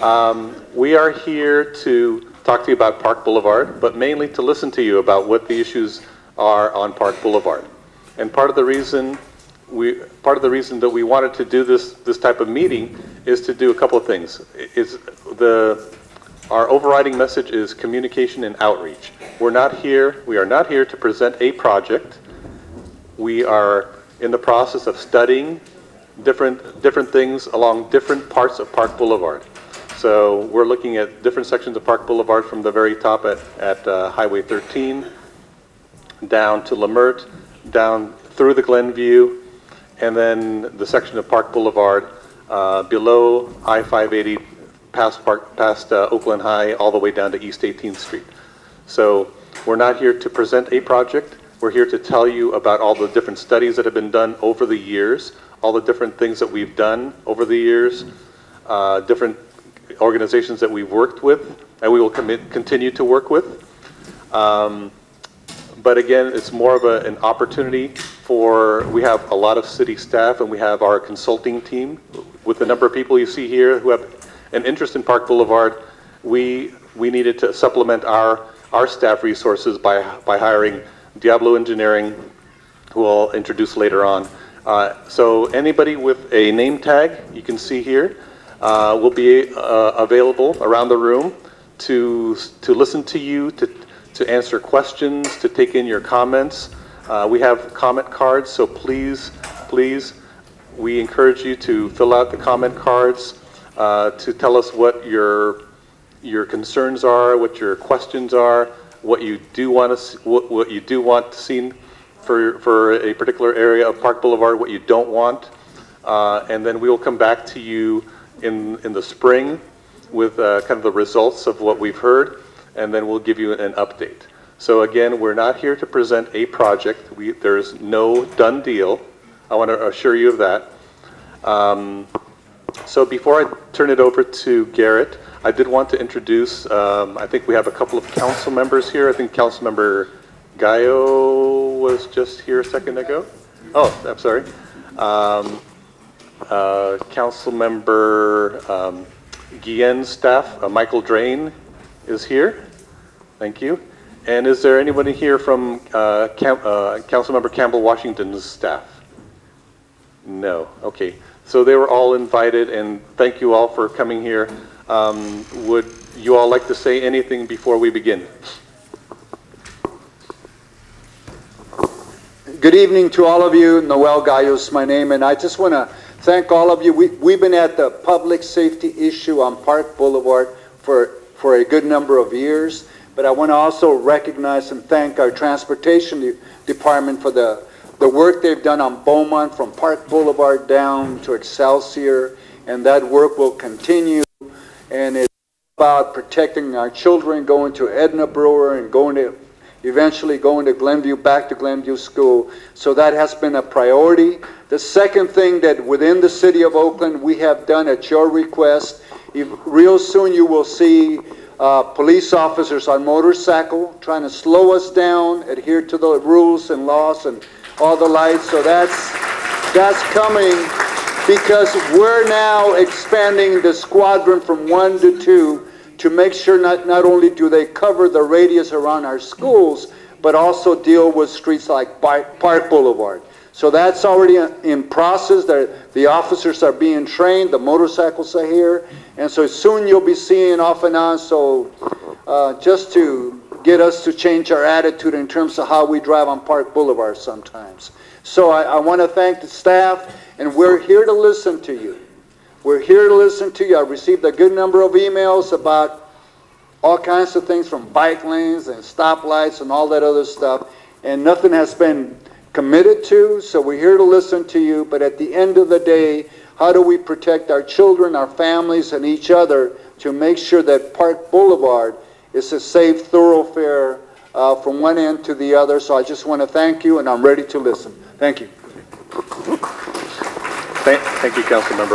We are here to talk to you about Park Boulevard, but mainly to listen to you about what the issues are on Park Boulevard. And part of the reason that we wanted to do this type of meeting is to do a couple of things. Our overriding message is communication and outreach. We are not here to present a project. We are in the process of studying different things along different parts of Park Boulevard. So we're looking at different sections of Park Boulevard from the very top at Highway 13, down to Lemert, down through the Glenview, and then the section of Park Boulevard below I-580, past Oakland High, all the way down to East 18th Street. So we're not here to present a project. We're here to tell you about all the different studies that have been done over the years, all the different things that we've done over the years, different organizations that we've worked with, and we will continue to work with. But again, it's more of an opportunity we have a lot of city staff, and we have our consulting team with the number of people you see here who have an interest in Park Boulevard. We needed to supplement our staff resources by hiring Diablo Engineering, who I'll introduce later on. So anybody with a name tag, you can see here, will be available around the room to listen to you, to answer questions, to take in your comments. We have comment cards, so please, we encourage you to fill out the comment cards to tell us what your concerns are, what your questions are, what you do want seen for a particular area of Park Boulevard, what you don't want, and then we will come back to you in the spring with kind of the results of what we've heard, and then we'll give you an update. So again, we're not here to present a project. There's no done deal. I want to assure you of that. So before I turn it over to Garrett, I did want to introduce, I think we have a couple of council members here. I think Councilmember Gallo was just here a second ago. Oh, I'm sorry. Councilmember Guillen's staff, Michael Drain, is here. Thank you. And is there anybody here from Councilmember Campbell Washington's staff? No. Okay. So they were all invited, and thank you all for coming here. Would you all like to say anything before we begin? Good evening to all of you. Noel Gallo is my name, and I just want to thank all of you. We've been at the public safety issue on Park Boulevard for a good number of years, but I want to also recognize and thank our transportation department for the work they've done on Beaumont from Park Boulevard down to Excelsior, and that work will continue. And it's about protecting our children, going to Edna Brewer and eventually going to Glenview, back to Glenview School. So that has been a priority. The second thing that within the city of Oakland we have done at your request, real soon you will see police officers on motorcycle trying to slow us down, adhere to the rules and laws and all the lights. So that's coming, because we're now expanding the squadron from 1 to 2 to make sure not only do they cover the radius around our schools, but also deal with streets like Park Boulevard. So that's already in process. The officers are being trained, the motorcycles are here, and so soon you'll be seeing off and on. So just to get us to change our attitude in terms of how we drive on Park Boulevard sometimes. So I want to thank the staff, and we're here to listen to you. We're here to listen to you. I received a good number of emails about all kinds of things, from bike lanes and stoplights and all that other stuff, and nothing has been committed to, so we're here to listen to you. But at the end of the day, how do we protect our children, our families, and each other to make sure that Park Boulevard is a safe thoroughfare from one end to the other? So I just want to thank you, and I'm ready to listen. Thank you. Thank you, Council Member.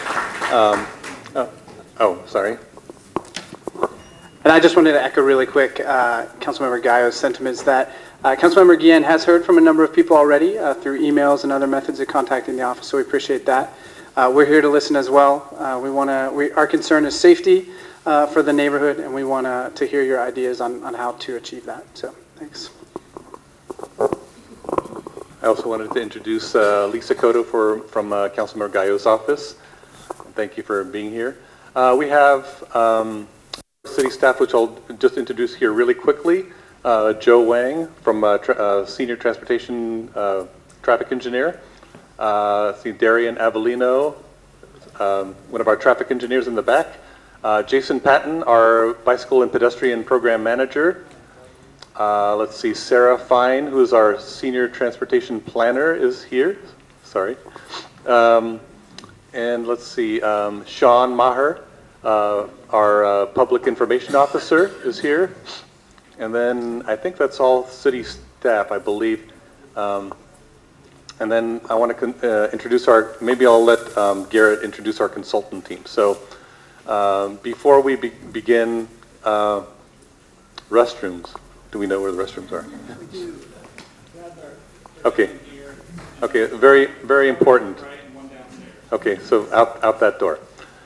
Sorry. And I just wanted to echo really quick Councilmember Gallo's sentiments that Councilmember Guillen has heard from a number of people already through emails and other methods of contacting the office, so we appreciate that. we're here to listen as well. Our concern is safety for the neighborhood, and we want to hear your ideas on how to achieve that. So, thanks. I also wanted to introduce Lisa Cotto from Councilmember Gallo's office. Thank you for being here. We have city staff, which I'll just introduce here really quickly. Joe Wang from Senior Transportation Traffic Engineer. See Darian Avellino, one of our traffic engineers in the back. Jason Patton, our Bicycle and Pedestrian Program Manager. Let's see, Sarah Fine, who is our Senior Transportation Planner, is here. Sorry. And let's see, Sean Maher, our Public Information Officer, is here. And then I think that's all city staff, I believe. And then I want to introduce maybe I'll let Garrett introduce our consultant team. So before we begin, restrooms. Do we know where the restrooms are? We do. Okay. Okay, very, very important. Okay, so out that door.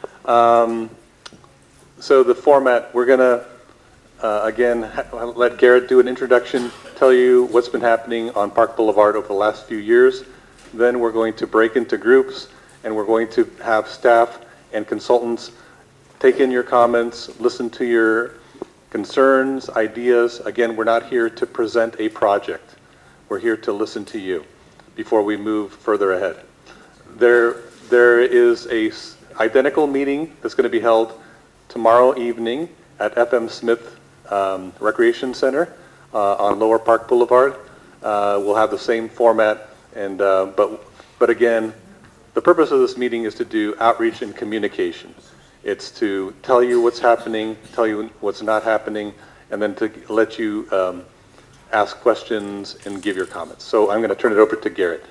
So the format, we're going to, again, let Garrett do an introduction, tell you what's been happening on Park Boulevard over the last few years. Then we're going to break into groups, and we're going to have staff and consultants take in your comments, listen to your concerns, ideas. Again, we're not here to present a project. We're here to listen to you before we move further ahead. There is a identical meeting that's going to be held tomorrow evening at FM Smith Recreation Center on Lower Park Boulevard. We'll have the same format, and but again, the purpose of this meeting is to do outreach and communication. It's to tell you what's happening, tell you what's not happening, and then to let you ask questions and give your comments. So I'm going to turn it over to Garrett.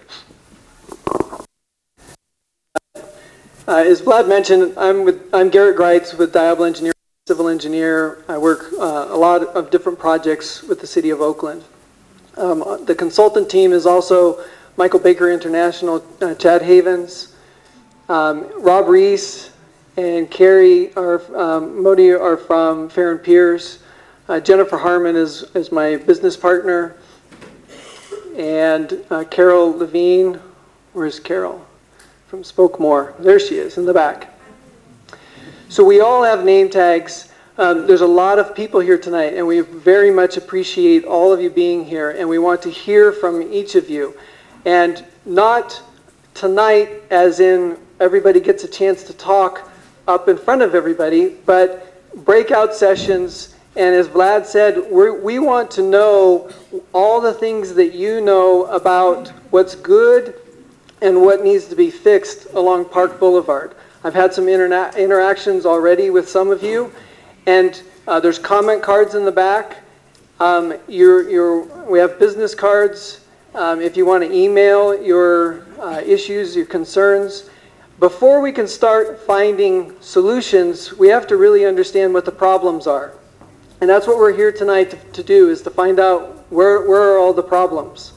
As Vlad mentioned, I'm Garrett Greitz with Diablo Engineering, civil engineer. I work a lot of different projects with the city of Oakland. The consultant team is also Michael Baker International, Chad Havens, Rob Reese, and Carrie Modi are from Fair and Piers. Jennifer Harmon is my business partner. And Carol Levine, where's Carol? From Spokemore. There she is in the back. So we all have name tags. There's a lot of people here tonight, and we very much appreciate all of you being here, and we want to hear from each of you. And not tonight as in everybody gets a chance to talk up in front of everybody, but breakout sessions. And as Vlad said, we want to know all the things that you know about what's good and what needs to be fixed along Park Boulevard. I've had some interactions already with some of you, and there's comment cards in the back. We have business cards if you want to email your issues, your concerns. Before we can start finding solutions, we have to really understand what the problems are. And that's what we're here tonight to do, is to find out where are all the problems.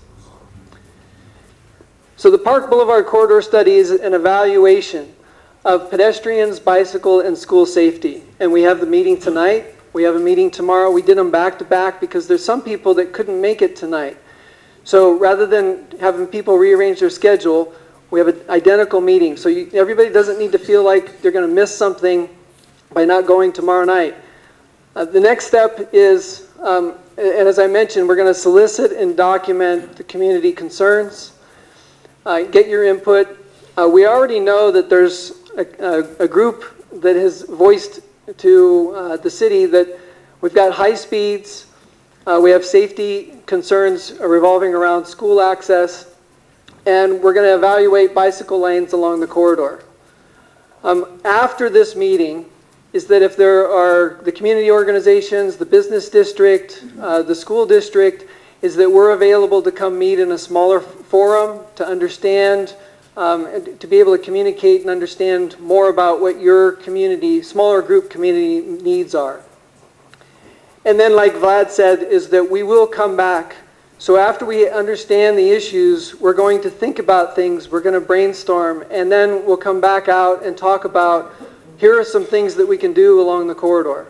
So the Park Boulevard Corridor Study is an evaluation of pedestrians, bicycle, and school safety. And we have the meeting tonight. We have a meeting tomorrow. We did them back to back because there's some people that couldn't make it tonight. So rather than having people rearrange their schedule, we have an identical meeting. So everybody doesn't need to feel like they're going to miss something by not going tomorrow night. The next step is, and as I mentioned, we're going to solicit and document the community concerns, get your input. We already know that there's a group that has voiced to the city that we've got high speeds, we have safety concerns revolving around school access, and we're going to evaluate bicycle lanes along the corridor. After this meeting is that if there are the community organizations, the business district, the school district, is that we're available to come meet in a smaller forum to understand, to be able to communicate and understand more about what your community, smaller group community needs are. And then, like Vlad said, is that we will come back So after we understand the issues, we're going to think about things, we're going to brainstorm, and then we'll come back out and talk about, here are some things that we can do along the corridor.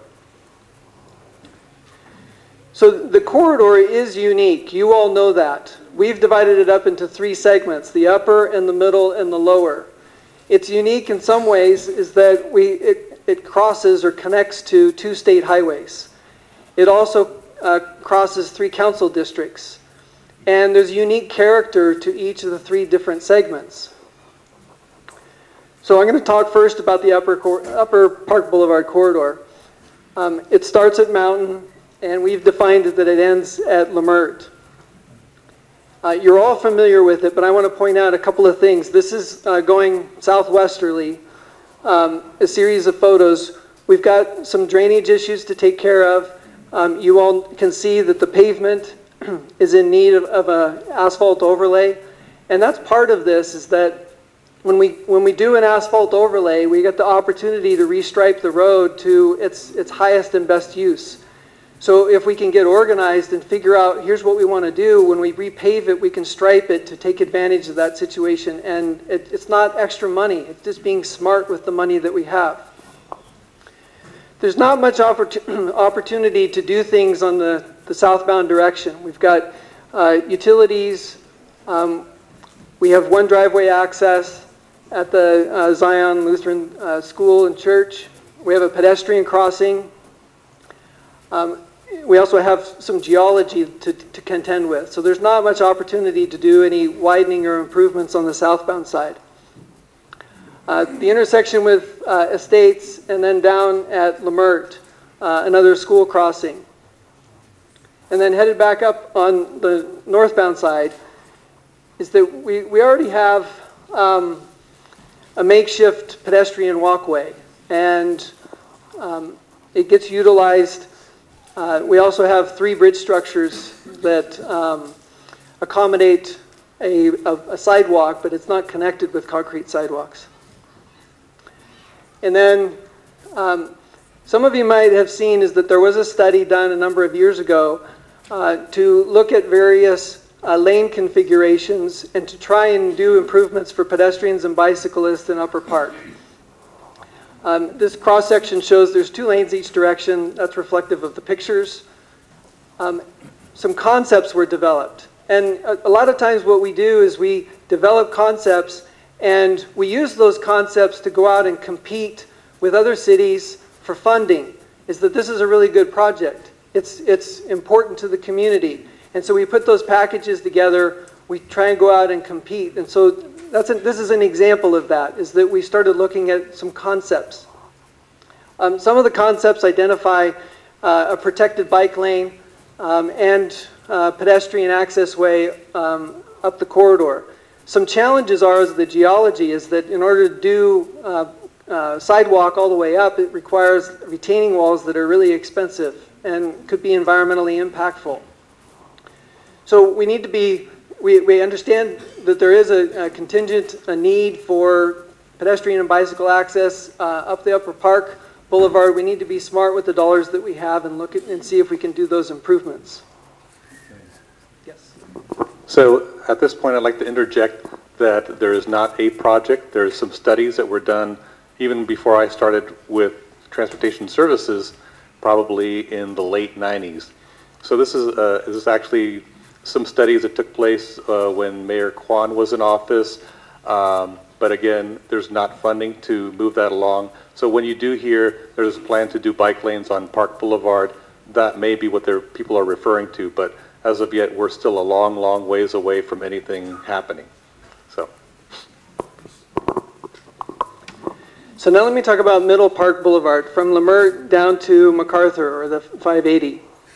So the corridor is unique. You all know that. We've divided it up into 3 segments, the upper and the middle and the lower. It's unique in some ways is that it crosses or connects to 2 state highways. It also crosses 3 council districts. And there's unique character to each of the 3 different segments. So I'm going to talk first about the upper Park Boulevard corridor. It starts at Mountain, and we've defined it that it ends at Lemert. You're all familiar with it, but I want to point out a couple of things. This is going southwesterly, a series of photos. We've got some drainage issues to take care of. You all can see that the pavement is in need of an asphalt overlay. And that's part of this, is that when we do an asphalt overlay, we get the opportunity to restripe the road to its highest and best use. So if we can get organized and figure out, here's what we want to do, when we repave it, we can stripe it to take advantage of that situation. And it's not extra money, it's just being smart with the money that we have. There's not much opportunity to do things on the southbound direction. We've got utilities, we have 1 driveway access at the Zion Lutheran School and Church. We have a pedestrian crossing. We also have some geology to contend with. So there's not much opportunity to do any widening or improvements on the southbound side. The intersection with Estates, and then down at Lemert, another school crossing. And then headed back up on the northbound side is that we already have a makeshift pedestrian walkway, and it gets utilized. We also have 3 bridge structures that accommodate a sidewalk, but it's not connected with concrete sidewalks. And then some of you might have seen is that there was a study done a number of years ago to look at various lane configurations and to try and do improvements for pedestrians and bicyclists in Upper Park. This cross-section shows there's 2 lanes each direction. That's reflective of the pictures. Some concepts were developed. And a lot of times what we do is we develop concepts, and we use those concepts to go out and compete with other cities for funding. Is that this is a really good project. It's important to the community. And so we put those packages together. We try and go out and compete. And so this is an example of that, is that we started looking at some concepts. Some of the concepts identify a protected bike lane and pedestrian access way up the corridor. Some challenges are the geology, is that in order to do sidewalk all the way up, it requires retaining walls that are really expensive and could be environmentally impactful. So we need to be, we understand that there is a need for pedestrian and bicycle access up the Upper Park Boulevard. We need to be smart with the dollars that we have and look at and see if we can do those improvements. Yes. So at this point, I'd like to interject that there is not a project. There's some studies that were done even before I started with transportation services, probably in the late 90s. So this is actually some studies that took place when Mayor Kwan was in office. But again, there's not funding to move that along. So when you do hear there's a plan to do bike lanes on Park Boulevard, that may be what people are referring to. But as of yet, we're still a long, long ways away from anything happening. So now let me talk about Middle Park Boulevard, from Lemert down to MacArthur, or the 580.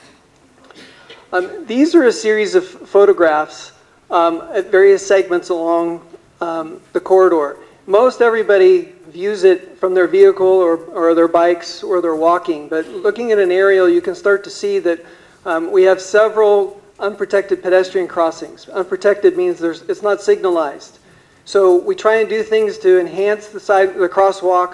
These are a series of photographs at various segments along the corridor. Most everybody views it from their vehicle or their bikes or their walking, but looking at an aerial, you can start to see that we have several unprotected pedestrian crossings. Unprotected means it's not signalized. So we try and do things to enhance the crosswalk,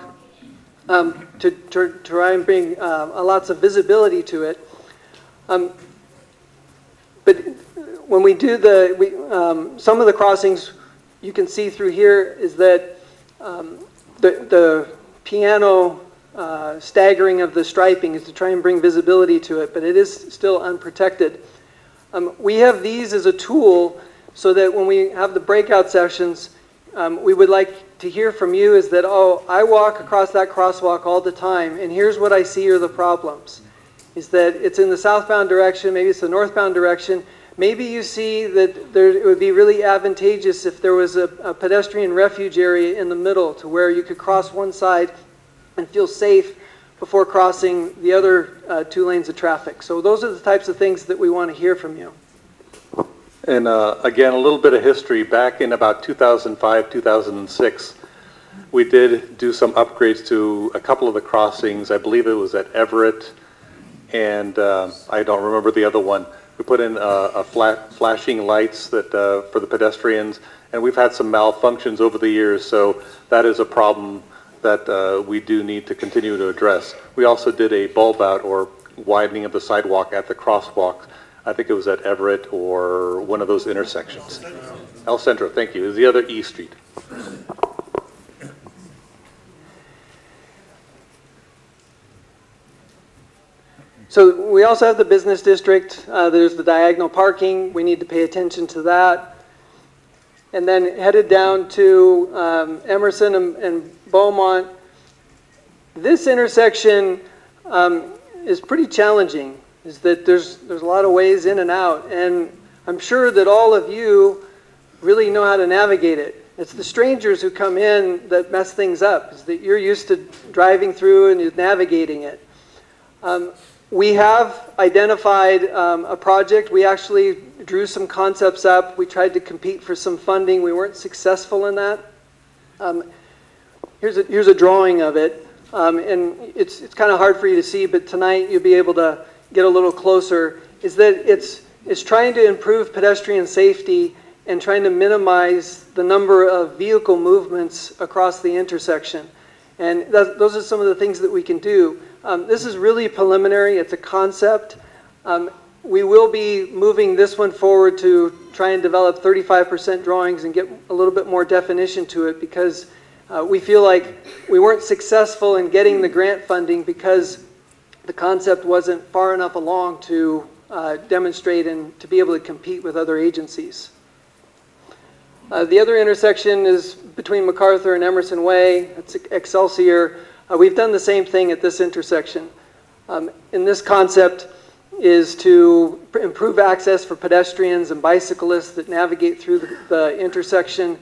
to try and bring lots of visibility to it. but when we do some of the crossings, you can see through here is that the piano staggering of the striping is to try and bring visibility to it, but it is still unprotected. We have these as a tool so that when we have the breakout sessions, we would like to hear from you is that, oh, I walk across that crosswalk all the time, and here's what I see are the problems. Is that it's in the southbound direction, maybe it's the northbound direction. Maybe you see that it would be really advantageous if there was a pedestrian refuge area in the middle to where you could cross one side and feel safe before crossing the other 2 lanes of traffic. So those are the types of things that we want to hear from you. And again, a little bit of history. Back in about 2005, 2006, we did do some upgrades to a couple of the crossings. I believe it was at Everett, and I don't remember the other one. We put in flashing lights that for the pedestrians, and we've had some malfunctions over the years, so that is a problem that we do need to continue to address. We also did a bulb out or widening of the sidewalk at the crosswalk. I think it was at Everett or one of those intersections. El Centro, thank you. Is the other E Street. So we also have the business district. There's the diagonal parking. We need to pay attention to that. And then headed down to Emerson and Beaumont. This intersection is pretty challenging. Is that there's a lot of ways in and out, and I'm sure that all of you really know how to navigate it. It's the strangers who come in that mess things up. Is that you're used to driving through and you're navigating it. We have identified a project. We actually drew some concepts up. We tried to compete for some funding. We weren't successful in that. Here's a drawing of it, and it's kind of hard for you to see, but tonight you'll be able to get a little closer. Is that it's trying to improve pedestrian safety and trying to minimize the number of vehicle movements across the intersection. And those are some of the things that we can do. This is really preliminary. It's a concept. We will be moving this one forward to try and develop 35% drawings and get a little bit more definition to it, because we feel like we weren't successful in getting the grant funding because the concept wasn't far enough along to demonstrate and to be able to compete with other agencies. The other intersection is between MacArthur and Emerson Way. It's Excelsior. We've done the same thing at this intersection. In this concept is to improve access for pedestrians and bicyclists that navigate through the intersection.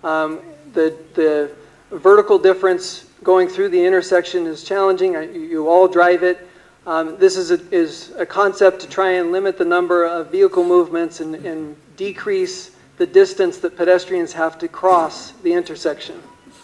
The vertical difference going through the intersection is challenging. You all drive it. This is a concept to try and limit the number of vehicle movements and decrease the distance that pedestrians have to cross the intersection.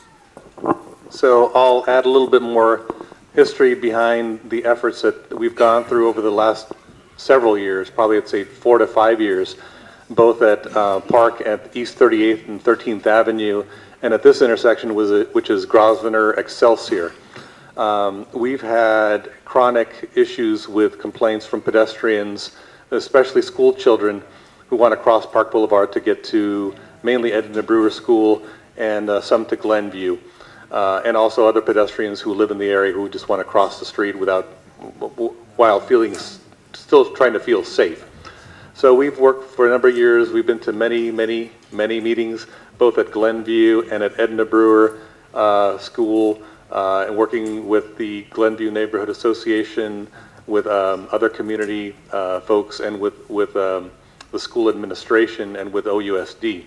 So I'll add a little bit more history behind the efforts that we've gone through over the last several years, probably I'd say 4 to 5 years, both at Park at East 38th and 13th Avenue, and at this intersection, which is Grosvenor Excelsior. We've had chronic issues with complaints from pedestrians, especially school children who want to cross Park Boulevard to get to mainly Edna Brewer School and some to Glenview. And also other pedestrians who live in the area who just want to cross the street while still trying to feel safe. So we've worked for a number of years. We've been to many meetings, both at Glenview and at Edna Brewer School, and working with the Glenview Neighborhood Association, with other community folks, and with the school administration and with OUSD.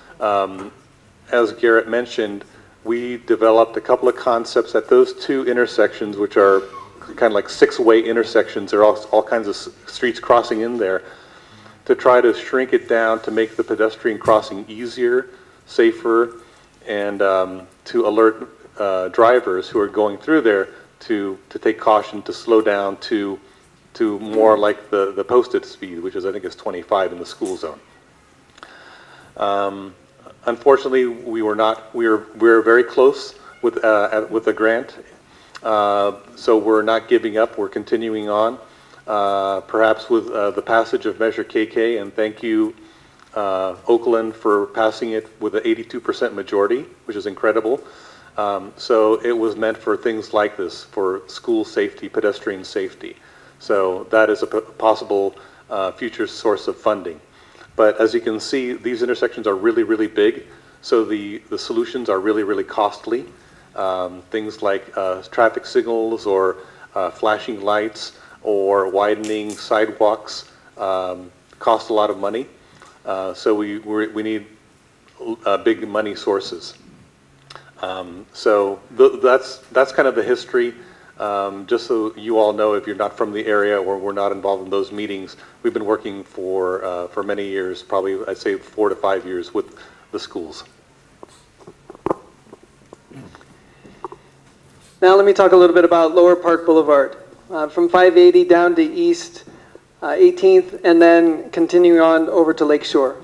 As Garrett mentioned, we developed a couple of concepts at those 2 intersections, which are kind of like 6-way intersections. There are all kinds of streets crossing in there, to try to shrink it down to make the pedestrian crossing easier, safer, and to alert drivers who are going through there to take caution, to slow down to more like the posted speed, which is, I think, is 25 in the school zone. Unfortunately, we were very close with the grant, so we're not giving up. We're continuing on. perhaps with the passage of Measure KK, and thank you, Oakland, for passing it with an 82% majority, which is incredible. So it was meant for things like this, for school safety, pedestrian safety. So that is a possible future source of funding. But as you can see, these intersections are really, really big. So the solutions are really, really costly. Things like traffic signals or flashing lights or widening sidewalks cost a lot of money. So we need big money sources. So that's kind of the history. Just so you all know, if you're not from the area or we're not involved in those meetings, we've been working for many years, probably I'd say 4 to 5 years with the schools. Now let me talk a little bit about Lower Park Boulevard. From 580 down to East 18th and then continuing on over to Lakeshore.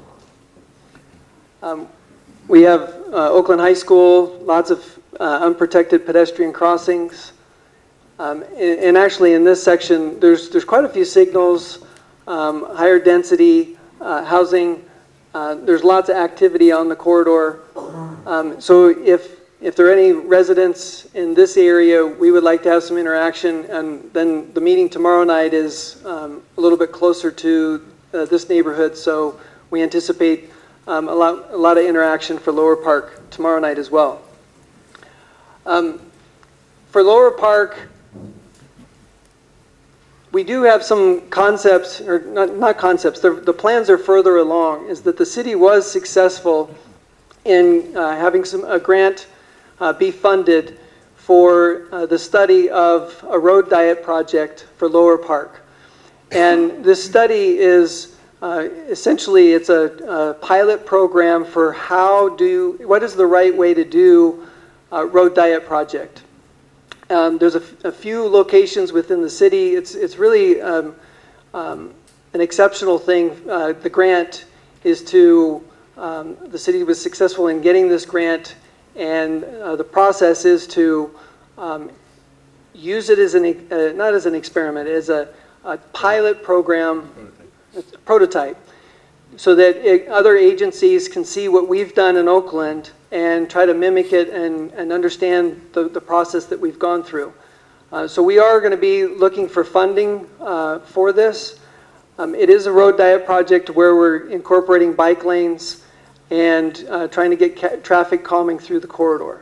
We have Oakland High School, lots of unprotected pedestrian crossings. And actually in this section, there's quite a few signals, higher density housing. There's lots of activity on the corridor. So if there are any residents in this area, we would like to have some interaction. And then the meeting tomorrow night is a little bit closer to this neighborhood. So we anticipate a lot of interaction for Lower Park tomorrow night as well. For Lower Park, we do have some concepts, or not concepts, the plans are further along, is that the city was successful in having a grant be funded for the study of a road diet project for Lower Park. And this study is essentially, it's a pilot program for what is the right way to do a road diet project. There's a few locations within the city. It's really an exceptional thing. The grant is the city was successful in getting this grant, and the process is to use it as not as an experiment, as a pilot program, prototype, so that other agencies can see what we've done in Oakland and try to mimic it and understand the process that we've gone through. So we are going to be looking for funding for this. It is a road diet project where we're incorporating bike lanes and trying to get traffic calming through the corridor.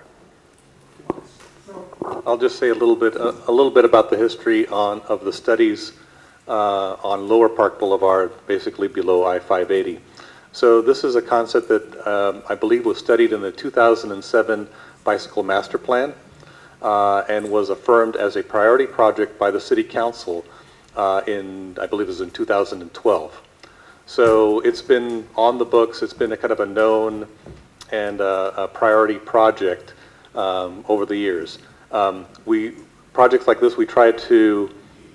I'll just say a little bit about the history of the studies on Lower Park Boulevard, basically below I-580. So this is a concept that I believe was studied in the 2007 Bicycle Master Plan and was affirmed as a priority project by the City Council I believe it was in 2012. So it's been on the books, it's been a kind of a known and a priority project over the years. Projects like this, we try to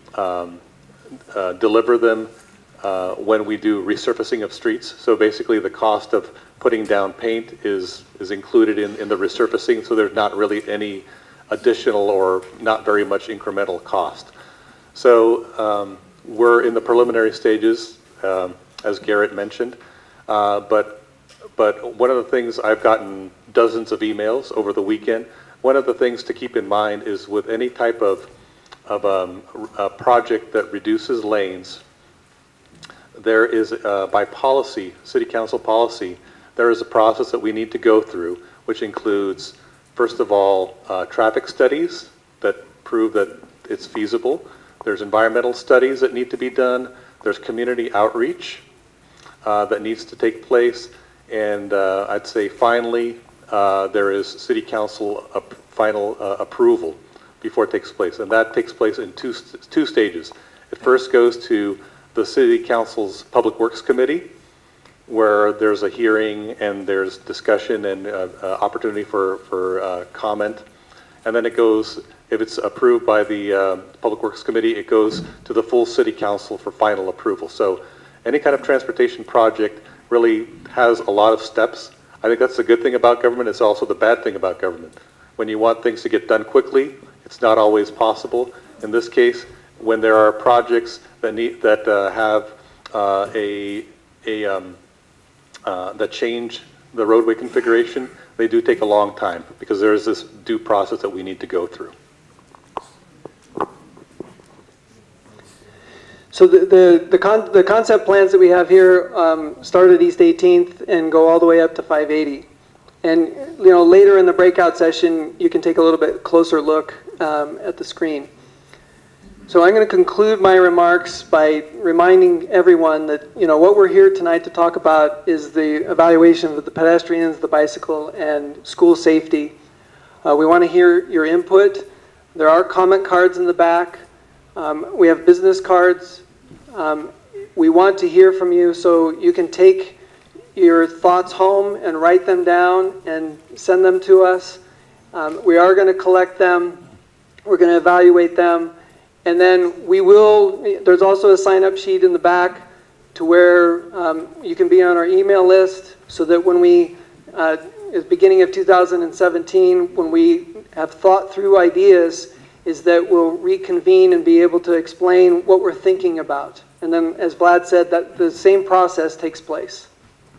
deliver them when we do resurfacing of streets. So basically the cost of putting down paint is included in the resurfacing, so there's not really any additional or not very much incremental cost. So we're in the preliminary stages, as Garrett mentioned, but one of the things, I've gotten dozens of emails over the weekend. One of the things to keep in mind is with any type of a project that reduces lanes, there is, by policy, City Council policy, there is a process that we need to go through, which includes, first of all, traffic studies that prove that it's feasible. There's environmental studies that need to be done. There's community outreach that needs to take place. And I'd say finally, there is City Council final approval before it takes place. And that takes place in two stages. It first goes to the City Council's Public Works Committee, where there's a hearing and there's discussion and opportunity for comment. And then it goes, if it's approved by the Public Works Committee, it goes to the full City Council for final approval. So any kind of transportation project really has a lot of steps. I think that's the good thing about government. It's also the bad thing about government. When you want things to get done quickly, it's not always possible. In this case, when there are projects that that change the roadway configuration, they do take a long time because there is this due process that we need to go through. So the concept plans that we have here start at East 18th and go all the way up to 580. And later in the breakout session, you can take a little bit closer look at the screen. So I'm going to conclude my remarks by reminding everyone that what we're here tonight to talk about is the evaluation of the pedestrians, the bicycle, and school safety. We want to hear your input. There are comment cards in the back. We have business cards. We want to hear from you, so you can take your thoughts home and write them down and send them to us. We are going to collect them. We're going to evaluate them. And then there's also a sign-up sheet in the back to where you can be on our email list so that when at the beginning of 2017, when we have thought through ideas, is that we'll reconvene and be able to explain what we're thinking about. And then, as Vlad said, that the same process takes place.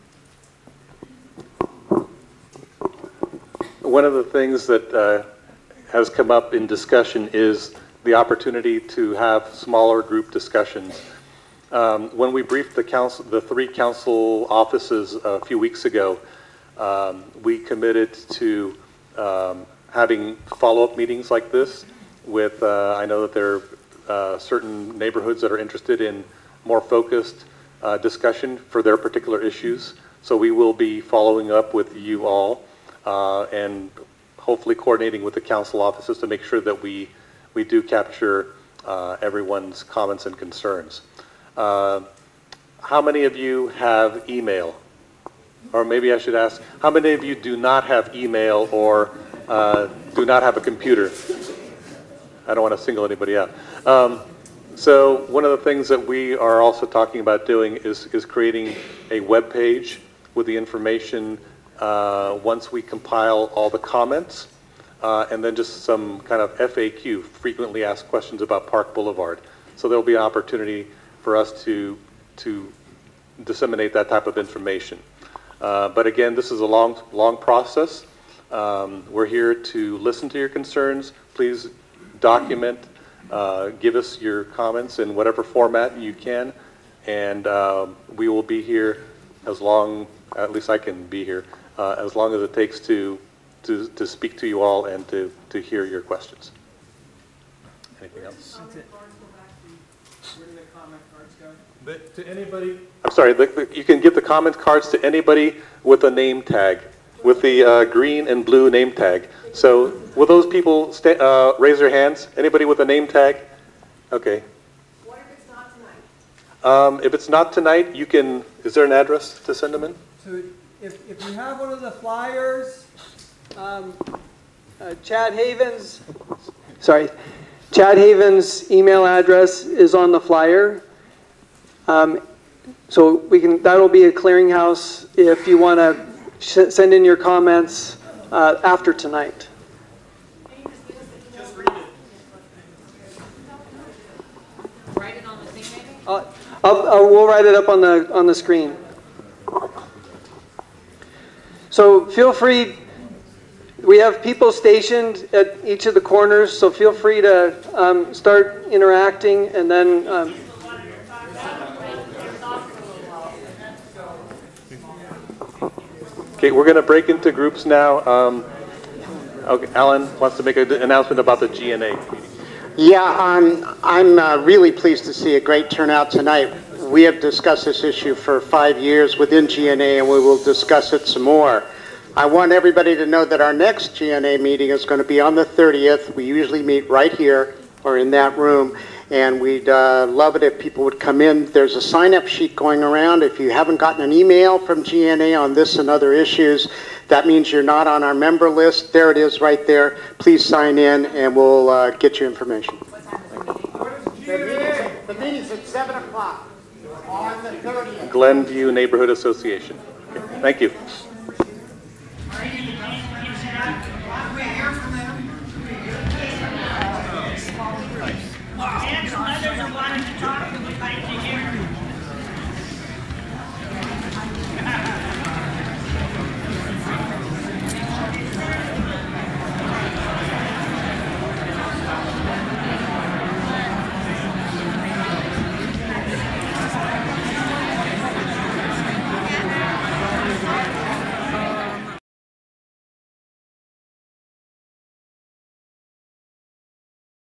One of the things that has come up in discussion is the opportunity to have smaller group discussions. When we briefed the three council offices a few weeks ago, we committed to having follow-up meetings like this with, I know that there are certain neighborhoods that are interested in more focused discussion for their particular issues. So we will be following up with you all and hopefully coordinating with the council offices to make sure that we do capture everyone's comments and concerns. How many of you have email? Or maybe I should ask, how many of you do not have email or do not have a computer? I don't want to single anybody out. So one of the things that we are also talking about doing is creating a web page with the information once we compile all the comments. And then just some kind of FAQ, frequently asked questions about Park Boulevard. So there'll be an opportunity for us to disseminate that type of information. But again, this is a long process. We're here to listen to your concerns. Please document, give us your comments in whatever format you can, and we will be here as long, at least I can be here, as long as it takes to speak to you all and to hear your questions. Anything else? Where do the comment cards go? To anybody, I'm sorry, you can give the comment cards to anybody with a name tag, with the green and blue name tag. So will those people raise their hands? Anybody with a name tag? Okay. What if it's not tonight? If it's not tonight, you can, is there an address to send them in? So if you have one of the flyers, Chad Haven's email address is on the flyer. So that'll be a clearinghouse if you want to send in your comments after tonight. just read it. Write it on the thing maybe? We'll write it up on the screen. So feel free. We have people stationed at each of the corners, so feel free to start interacting, and then. Okay, we're going to break into groups now. Okay, Alan wants to make an announcement about the GNA meeting. Yeah, I'm really pleased to see a great turnout tonight. We have discussed this issue for 5 years within GNA, and we will discuss it some more. I want everybody to know that our next GNA meeting is going to be on the 30th. We usually meet right here or in that room, and we'd love it if people would come in. There's a sign-up sheet going around. If you haven't gotten an email from GNA on this and other issues, that means you're not on our member list. There it is right there. Please sign in, and we'll get you information. The meeting's at 7 o'clock on the 30th. Glenview Neighborhood Association. Okay, thank you. We hear from them. wanted to talk